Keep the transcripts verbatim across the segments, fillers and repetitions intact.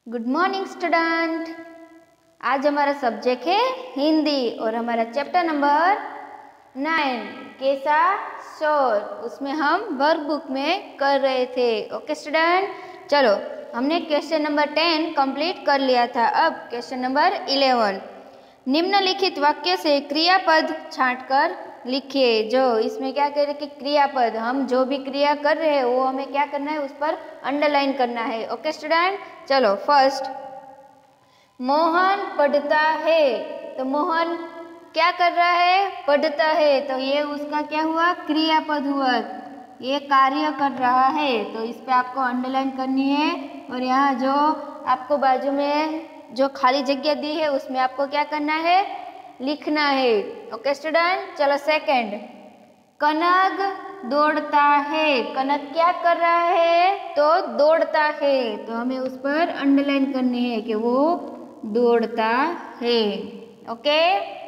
Good morning student. आज हमारा subject है हिंदी और हमारा चैप्टर नंबर नाइन कैसा शोर, उसमें हम वर्क बुक में कर रहे थे। ओके स्टूडेंट, चलो हमने क्वेश्चन नंबर टेन कंप्लीट कर लिया था। अब क्वेश्चन नंबर इलेवन, निम्नलिखित वाक्य से क्रियापद छांटकर लिखिए। जो इसमें क्या कह रहे कि क्रियापद, हम जो भी क्रिया कर रहे हैं वो हमें क्या करना है, उस पर अंडरलाइन करना है। ओके स्टूडेंट, चलो फर्स्ट, मोहन पढ़ता है। तो मोहन क्या कर रहा है, पढ़ता है, तो ये उसका क्या हुआ, क्रियापद हुआ, ये कार्य कर रहा है। तो इस पे आपको अंडरलाइन करनी है और यहाँ जो आपको बाजू में जो खाली जगह दी है उसमें आपको क्या करना है, लिखना है। ओके स्टूडेंट, चलो सेकंड, कनक दौड़ता है। कनक क्या कर रहा है, तो दौड़ता है, तो हमें उस पर अंडरलाइन करनी है कि वो दौड़ता है। ओके,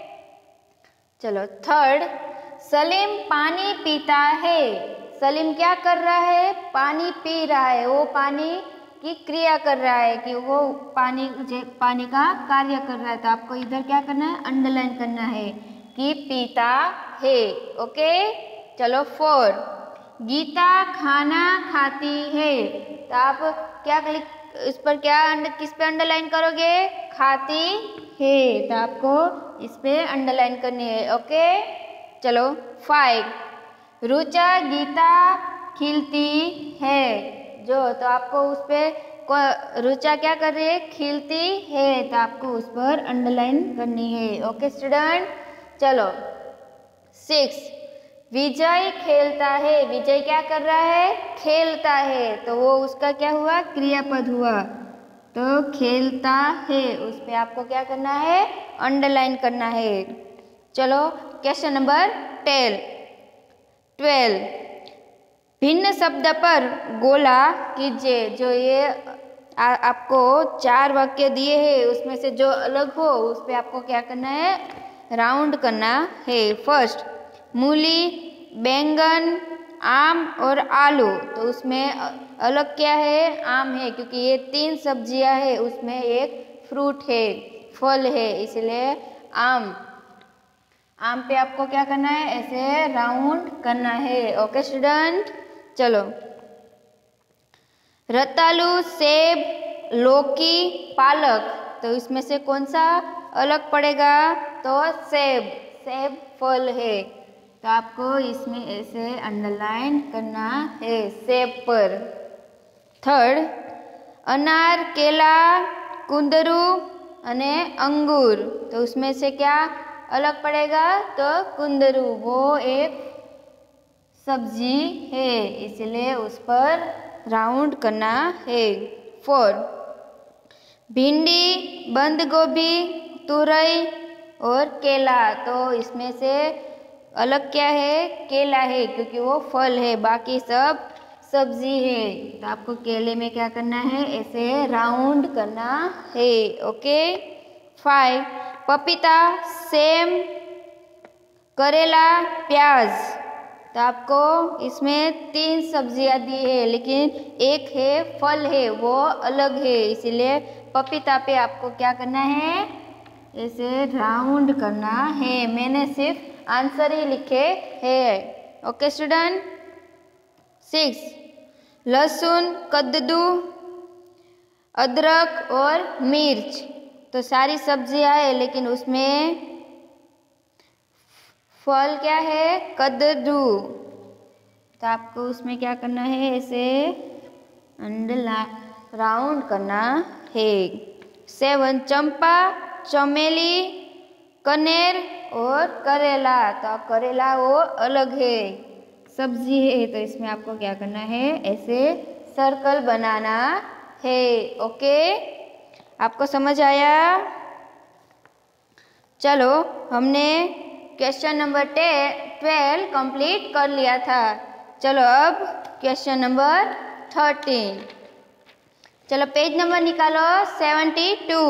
चलो थर्ड, सलीम पानी पीता है। सलीम क्या कर रहा है, पानी पी रहा है, वो पानी की क्रिया कर रहा है कि वो पानी पानी का कार्य कर रहा है। तो आपको इधर क्या करना है, अंडरलाइन करना है कि पीता है। ओके, चलो फोर, गीता खाना खाती है। तो आप क्या क्लिक, इस पर क्या किस पे अंडरलाइन करोगे, खाती है, तो आपको इस पे अंडरलाइन करनी है। ओके, चलो फाइव, रुचा गीता खिलती है। जो तो आपको उस पे रुचा क्या कर रही है, खिलती है, तो आपको उस पर अंडरलाइन करनी है। ओके स्टूडेंट, चलो सिक्स, विजय खेलता है। विजय क्या कर रहा है, खेलता है, तो वो उसका क्या हुआ, क्रियापद हुआ, तो खेलता है, उस पे आपको क्या करना है, अंडरलाइन करना है। चलो क्वेश्चन नंबर टेल ट्वेल्व, भिन्न शब्द पर गोला कीजिए। जो ये आ, आपको चार वाक्य दिए हैं उसमें से जो अलग हो उस पे आपको क्या करना है, राउंड करना है। फर्स्ट, मूली, बैंगन, आम और आलू। तो उसमें अलग क्या है, आम है, क्योंकि ये तीन सब्जियां है, उसमें एक फ्रूट है, फल है, इसलिए आम। आम पे आपको क्या करना है, ऐसे राउंड करना है। ओके स्टूडेंट, चलो रतालू, सेब, लौकी, पालक। तो इसमें से कौन सा अलग पड़ेगा, तो सेब, सेब फल है, तो आपको इसमें ऐसे अंडरलाइन करना है सेब पर। थर्ड, अनार, केला, कुंदरू अने अंगूर। तो उसमें से क्या अलग पड़ेगा, तो कुंदरू, वो एक सब्जी है, इसलिए उस पर राउंड करना है। फोर, भिंडी, बंद गोभी, तुरई और केला। तो इसमें से अलग क्या है, केला है, क्योंकि वो फल है, बाकी सब सब्जी है, तो आपको केले में क्या करना है, ऐसे राउंड करना है। ओके, फाइव, पपीता, सेम, करेला, प्याज। तो आपको इसमें तीन सब्जियां दी है, लेकिन एक है फल है, वो अलग है, इसीलिए पपीता पे आपको क्या करना है, ऐसे राउंड करना है। मैंने सिर्फ आंसर ही लिखे हैं। ओके स्टूडेंट, सिक्स, लहसुन, कद्दू, अदरक और मिर्च। तो सारी सब्जियां है, लेकिन उसमें फल क्या है, कद्दू, तो आपको उसमें क्या करना है, ऐसे अंडरलाइन राउंड करना है। सेवन, चंपा, चमेली, कनेर और करेला। तो करेला वो अलग है, सब्जी है, तो इसमें आपको क्या करना है, ऐसे सर्कल बनाना है। ओके, आपको समझ आया। चलो हमने क्वेश्चन नंबर ट्वेल्व कंप्लीट कर लिया था। चलो अब क्वेश्चन नंबर थर्टीन, चलो पेज नंबर निकालो सेवेंटी टू।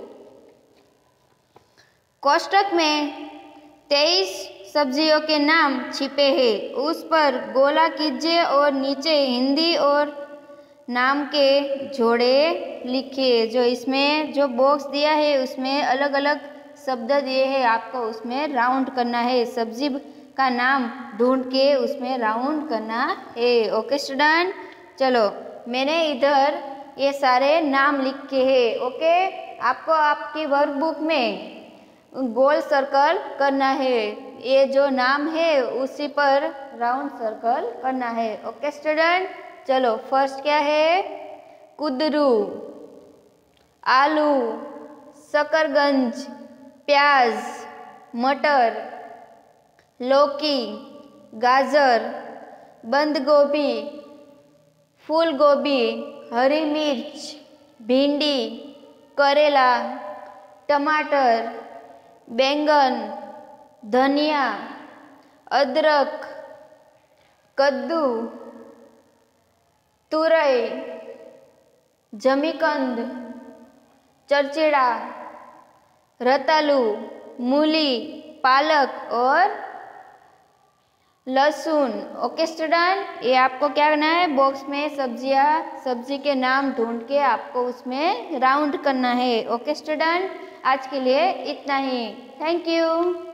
कोष्टक में तेईस सब्जियों के नाम छिपे हैं, उस पर गोला कीजिए और नीचे हिंदी और नाम के जोड़े लिखिए। जो इसमें जो बॉक्स दिया है उसमें अलग अलग शब्द दिए हैं, आपको उसमें राउंड करना है। सब्जी का नाम ढूंढ के उसमें राउंड करना है। ओके स्टूडेंट, चलो मैंने इधर ये सारे नाम लिखे हैं। ओके, आपको आपकी वर्कबुक में गोल सर्कल करना है। ये जो नाम है उसी पर राउंड सर्कल करना है। ओके स्टूडेंट, चलो फर्स्ट क्या है? कुदरू, आलू, शकरगंज, प्याज, मटर, लौकी, गाजर, बंद गोभी, फूल गोभी, हरी मिर्च, भिंडी, करेला, टमाटर, बैंगन, धनिया, अदरक, कद्दू, तुरई, जमीकंद, चरचिड़ा, रतालू, मूली, पालक और लहसुन। ओके स्टूडेंट, ये आपको क्या करना है? बॉक्स में सब्जियां सब्जी के नाम ढूंढ के आपको उसमें राउंड करना है। ओके स्टूडेंट, आज के लिए इतना ही। Thank you.